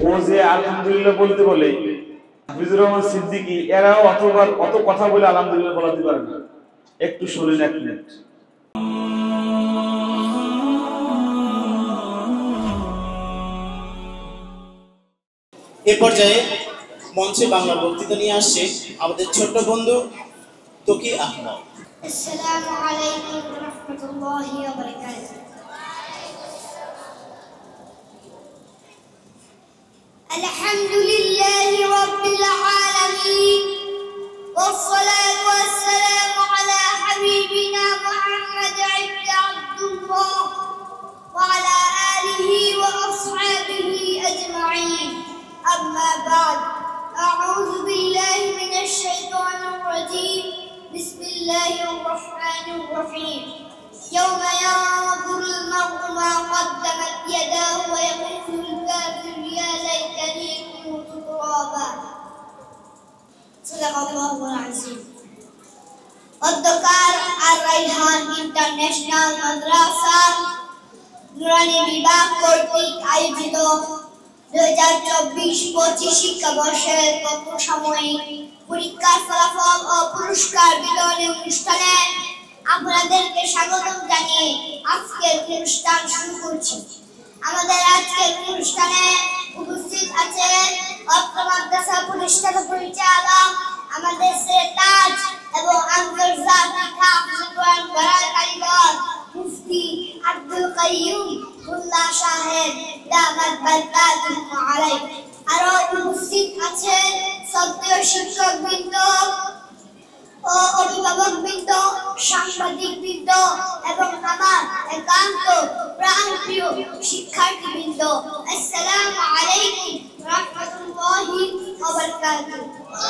ও যে আলহামদুলিল্লাহ বলতে বলে হাফিজুর রহমান সিদ্দিকী এরাও অত কথা বলে আলহামদুলিল্লাহ বলতে পারে না। একটু শুনুন 1 মিনিট। এ পর্যায়ে মঞ্চে বাংলা বক্তৃতা নিয়ে আসছে আমাদের ছোট্ট বন্ধু তকি আহমদ। আসসালামু আলাইকুম ওয়া রাহমাতুল্লাহি ওয়া বারাকাতুহু। আলহামদুলিল্লাহি রাব্বিল আলামিন والصلاة والسلام على حبيبنا محمد عبد عبد الله وعلى آله وأصحابه أجمعين. أما بعد، أعوذ بالله من الشيطان الرجيم. بسم الله الرحمن الرحيم. يوم ينظر المرء ما قدمت يداه ويقول الكافر يا ليتني كنت ترابا. صدق الله العظيم. অধ্যকার আর রাইহান ইন্টারন্যাশনাল মাদ্রাসা নুরানি বিভাগ কর্তৃক আয়োজিত 2024-25 শিক্ষাবর্ষের সাময়িক পরীক্ষার ফলাফল ও পুরস্কার বিতরণী অনুষ্ঠানে আপনাদেরকে স্বাগতম জানিয়ে আজকের অনুষ্ঠান শুরু করছি। আমাদের আজকের অনুষ্ঠানে উপস্থিত আছেন অত্র মাদ্রাসা প্রতিষ্ঠাতা পরিচালক আমাদের তাজ এবং আন্তর্জাতিক হাফেজ কোরআন পড়ার কারিগর মুফতি আব্দুল কাইয়ুম উল্লাহ সাহেব দামাত বারকাতুহু আলাইহি। আরো উপস্থিত আছেন শ্রদ্ধেয় শিক্ষকবৃন্দ ও অভিভাবকবৃন্দ, সাংবাদিকবৃন্দ এবং আমার একান্ত প্রাণপ্রিয় শিক্ষার্থীবৃন্দ, আসসালামু আলাইকুম ওয়া রাহমাতুল্লাহি ওয়া বারাকাতুহু।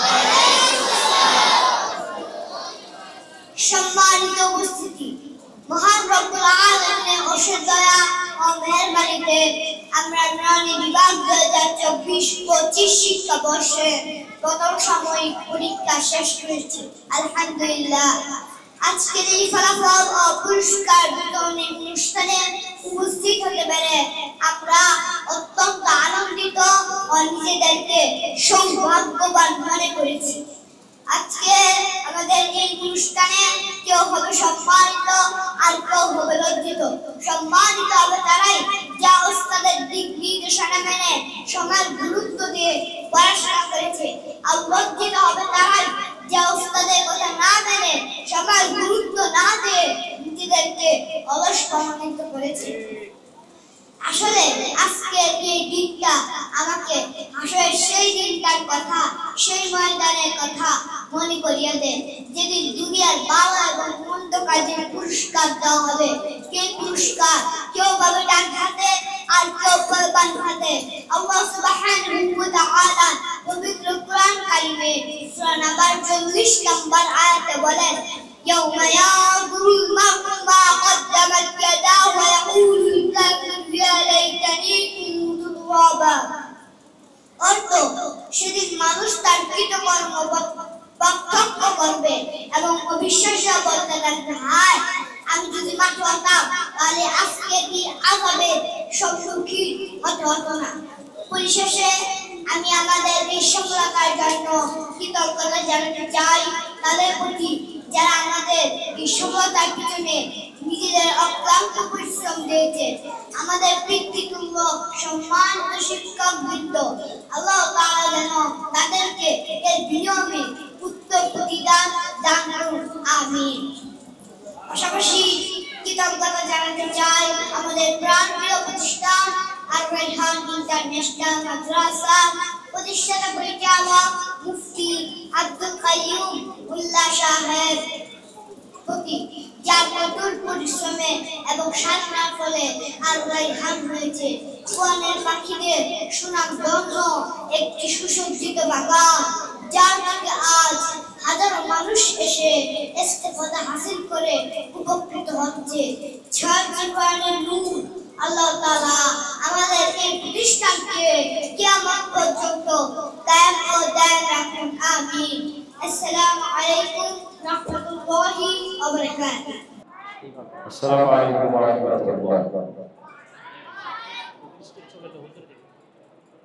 সম্মানিত উপস্থিতি, মহান রব্বুল আলামিনের অশেষ দয়া ও মেহেরবানিতে আমরা নুরানি বিভাগ 2024-25 শিক্ষাবর্ষে প্রথম সাময়িক পরীক্ষা শেষ করেছি, আলহামদুলিল্লাহ। আজকের এই ফলাফল ও পুরস্কার বিতরণী অনুষ্ঠানে উপস্থিত হতে পেরে আমরা অত্যন্ত আনন্দিত ও নিজেদেরকে সৌভাগ্যবান মনে করেছি। আজকে আমাদের এই অনুষ্ঠানে কেউ হবে সম্মানিত আর কেউ হবে লজ্জিত। সম্মানিত হবে তারাই যা ওস্তাদের দিক নির্দেশনা মেনে সমান গুরুত্ব দিয়ে পড়াশোনা করেছে, আর লজ্জিত হবে তারাই যা ওস্তাদের কথা না মেনে সমান গুরুত্ব না দিয়ে নিজেদেরকে অলস প্রমাণিত করেছে। আসলে আজকের এই দিনটা আমাকে আসলে সেই দিনটার কথা, সেই ময়দানের কথা মনে করিয়ে দেন যেদিন দুনিয়ার ভালো এবং মন্দ কাজের পুরস্কার দেওয়া হবে। সেই পুরস্কার কেউ পাবে ডান হাতে আর কেউ পাবে বাম হাতে। আল্লাহ সুবহানাহু ওয়া তাআলা পবিত্র কোরআন কারিমে সূরা নাম্বার 40 নম্বর আয়াতে বলেন, يوم ينظر المرء ما قدمت يداه ويقول الكافر يا ليتني كنت ترابا। অর্থ, সেদিন মানুষ তার কৃতকর্ম প্রত্যক্ষ করবে এবং অবিশ্বাস্য বলতে লাগবে, হায় আমি যদি মাটি হতাম তাহলে আজকে কি আযাবে সম্মুখীন হতে হতো না। পরিশেষে আমি আমাদের এই সফলতার জন্য কৃতজ্ঞতা জানাতে চাই তাদের প্রতি যারা আমাদের এই সফলতার পিছনে নিজেদের অক্লান্ত পরিশ্রম দিয়েছে। আমাদের পিতৃতুল্য সম্মানিত শিক্ষকবৃন্দ, আল্লাহ তাআলা যেন তাদেরকে এর বিনিময়ে উত্তম প্রতিদান দান করুন, আমিন। পাশাপাশি কৃতজ্ঞতা জানাতে চাই আমাদের প্রাণপ্রিয় প্রতিষ্ঠান আর রাইহান ইন্টারন্যাশনাল মাদ্রাসা প্রতিষ্ঠাতা পরিচালক মুফতি আব্দুল কাইয়ুম উল্লাহ সাহেব প্রতি, যার কঠোর পরিশ্রমে এবং সাধনার ফলে আর রাইহান হয়েছে কোরআনের পাখিদের সুনাম ধন্য একটি সুসজ্জিত বাগান, যার থেকে আজ হাজারো মানুষ এসে ইস্তেফাদা হাসিল করে উপকৃত হচ্ছে। ছয়টি কোরআনের নূর আল্লাহ তাআলা আমাদের এই প্রতিষ্ঠানকে কিয়ামত পর্যন্ত কায়েম ও দায়েম রাখুন, আমিন। আসসালামু আলাইকুম ওয়া রাহমাতুল্লাহি ওয়া বারাকাতুহু। আসসালামু আলাইকুম ওয়া রাহমাতুল্লাহ।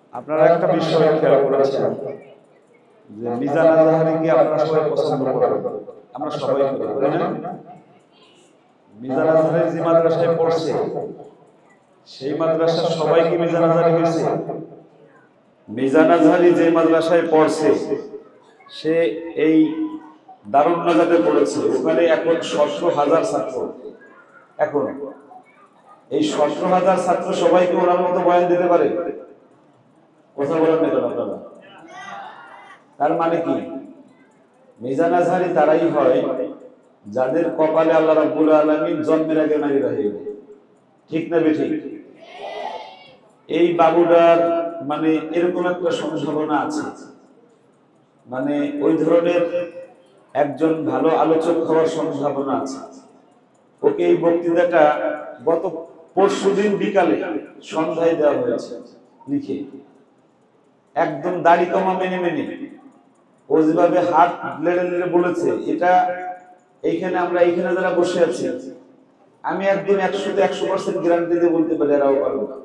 আপনারা একটা বিষয় খেয়াল করেছেন যে মিজান আজহারিকে আপনারা সবাই পছন্দ করেন, আমরা সবাই করি না? মিজান আজহারি যে মাদ্রাসায় পড়ছে সেই মাদ্রাসার সবাই কি মিজান আজহারি হয়েছে? মিজান আজহারি যে মাদ্রাসায় পড়ছে সে এই দারুন নাজাতে পড়েছে, ওখানে এখন 17,000 ছাত্র। এখন এই 17,000 ছাত্র সবাইকে ওনার মতো বয়ান দিতে পারে? কথা বলেন না আপনারা? তার মানে কি মিজান আজহারি তারাই হয় যাদের কপালে আল্লাহ রাব্বুল আলামিন জন্মের আগে নারীরা হয়ে যায়। ঠিক না বেঠিক? এই বাবুটার মানে এরকম একটা সম্ভাবনা আছে, মানে ওই ধরনের একজন ভালো আলোচক হওয়ার সম্ভাবনা আছে। ওকে এই বক্তৃতাটা গত পরশুদিন বিকালে সন্ধ্যায় দেওয়া হয়েছে লিখে, একদম দাড়ি কমা মেনে মেনে ও যেভাবে হাত লেড়ে লেড়ে বলেছে, এটা এইখানে আমরা এইখানে যারা বসে আছি আমি একদম 100% গ্যারান্টি দিয়ে বলতে পারি এরাও পারবে না।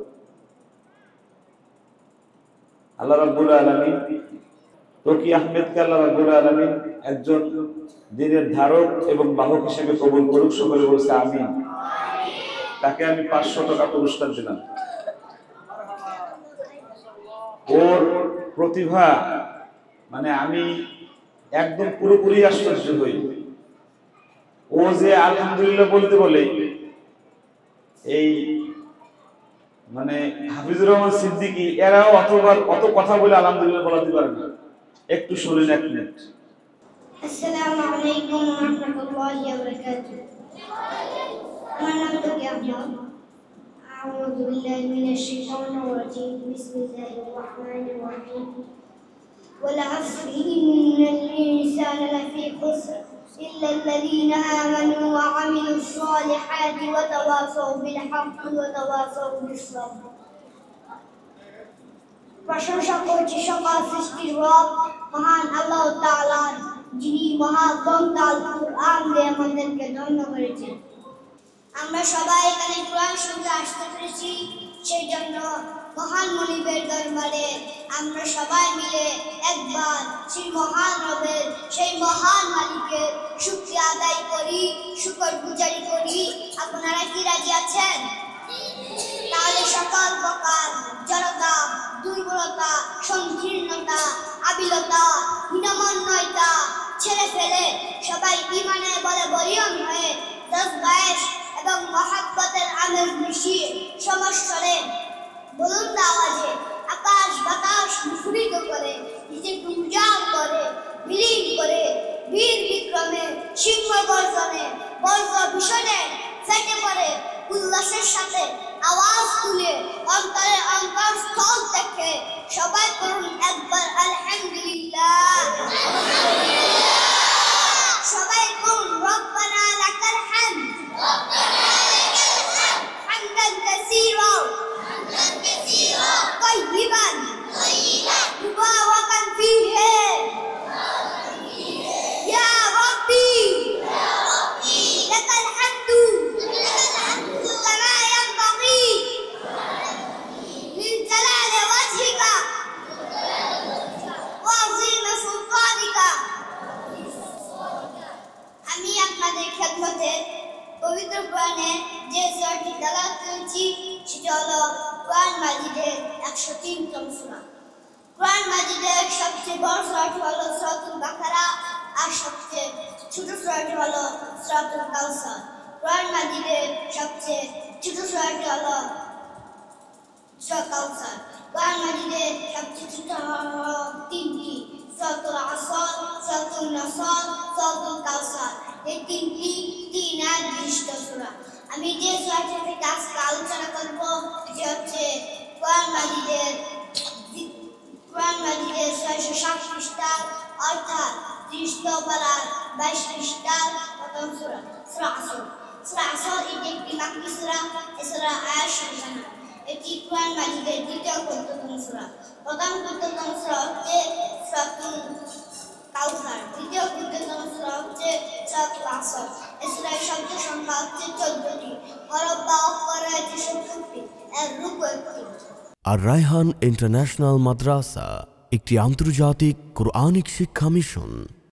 আল্লাহ রাব্বুল আলামিন তকি আহমেদকে আল্লাহ রাব্বুল আলামিন একজন দ্বীনের ধারক এবং বাহক হিসেবে কবুল করুক, সকলে বলছে আমিন। তাকে আমি 500 টাকা পুরস্কার দিলাম। ওর প্রতিভা মানে আমি একদম পুরোপুরি আশ্চর্য হই। ও যে আলহামদুলিল্লাহ বলতে বলে এই মানে হাফিজুর রহমান সিদ্দিকী এরাও অত কথা বলে আলহামদুলিল্লাহ বলাতে পারে না। একটু শুনুন, 1 মিনিট। আসসালামু আলাইকুম ওয়া রাহমাতুল্লাহি ওয়া বারাকাতুহু। আমার নাম তকি আহমেদ। আউযু বিল্লাহি মিনাশ শাইতানির রাজীম। বিসমিল্লাহির রাহমানির রাহিম। ওয়াল আসরি ইন্নাল ইনসানা লাফী খুসর ইল্লা আল্লাযীনা আমানু ওয়া আমিলুস সালিহাতি ওয়া তাওয়াসাউ বিল হাক্কি ওয়া তাওয়াসাউ বিস সাবর। প্রশংসা করছি সকল সৃষ্টির রব মহান আল্লাহ তাআলার, যিনি মহাগ্রন্থ আল কুরআন দিয়ে আমাদেরকে ধন্য করেছেন। আমরা সবাই এখানে কোরআন শুনতে আসতে পেরেছি, সেই জন্য মহান মনিবের দরবারে আমরা সবাই মিলে একবার সেই মহান রবের, সেই মহান মালিকের শুকরিয়া আদায় করি, শুকরগুজারি করি। আপনারা কি রাজি আছেন? তাহলে সকল প্রকার জড়তা, দুর্বলতা, সংকীর্ণতা, আবিলতা, হীনমন্যতা ছেড়ে ফেলে সবাই ঈমানের বলে বলীয়ান হয়ে জজবায়েশ এবং মহাব্বতের আমেজ মিশিয়ে সমস্বরে বুলন্দ আওয়াজে আকাশ বাতাস মুখরিত করে নিজেকে উজাড় করে, বিলীন করে, বীর বিক্রমে, সিংহ গর্জনে, বজ্র ভীষণে ফেটে পড়ে উল্লাসের সাথে আওয়াজ তুলে অন্তরে অন্তরস্থল থেকে সবাই করুন একবার আলহামদুলিল্লাহ। সবাই করুন রব্বানা লাকাল হামদ, হামদান কাসীরা তাইয়িবান মুবারাকান ফীহি ইয়া রাব্বি লাকাল হামদু কামা ইয়ানবাগী মিন জালালি ওয়াজহিকা ওয়া আযীমি সুলতানিকা। আমি আপনাদের খেদমতে পবিত্র কোরআনে যে সূরাটি তেলাওয়াত করেছি সেটা হলো কোরআন মাজিদের 103তম সূরা। কোরআন মাজিদের সবচেয়ে বড় সূরাটি হলো সূরাতুল বাকারা, আর সবচেয়ে ছোট সূরাটি হলো সূরাতুল কাউসার। কোরআন মাজিদের সবচেয়ে ছোট সূরাটি হলো সূরা কাউসার। কোরআন মাজিদের সবচেয়ে ছোট হলো 3টি, সূরাতুল আসর, সূরাতুন নাসর, সূরাতুল কাউসার। এই 3টি 3 আয়াত বিশিষ্ট সূরা। আমি যে সূরাটি থেকে আজকে আলোচনা করব সেটি হচ্ছে কোরআন মাজিদের 607 পৃষ্ঠা অর্থাৎ 30 পারার 22 পৃষ্ঠার প্রথম সূরা, সূরা আসর। সূরা আসর এটি একটি মাক্কি সূরা। এই সূরার আয়াত সংখ্যা 9। এটি কোরআন মাজিদের দ্বিতীয় ক্ষুদ্রতম সূরা। প্রথম ক্ষুদ্রতম সূরা হচ্ছে সূরাতুল কাউসার, দ্বিতীয় ক্ষুদ্রতম সূরা হচ্ছে সূরাতুল আসর। এই সূরার শব্দ সংখ্যা হচ্ছে 14টি, হরফ বা অক্ষর রয়েছে 70টি, এর রূপ একটি। আর রায়হান ইন্টারন্যাশনাল মাদ্রাসা একটি আন্তর্জাতিক কোরআনিক শিক্ষা মিশন।